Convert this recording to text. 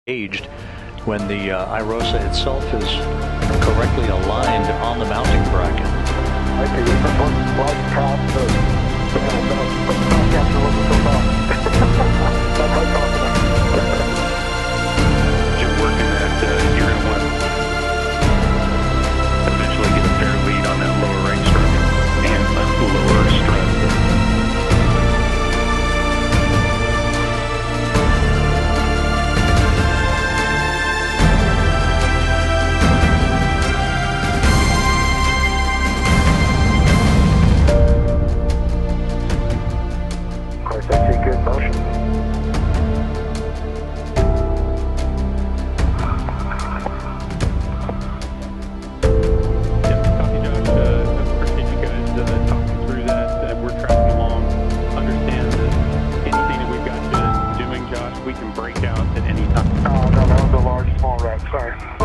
Aged when the irosa itself is correctly aligned on the mounting bracket. You're working that you're going to want to eventually get a fair lead on that lower right strut and lower strut. Good motion. Yeah, copy, Josh. Appreciate you guys talking through that. We're tracking along. Understand that anything that we've got you doing, Josh, we can break out at any time. Oh, no, that was a large, small wreck. Sorry.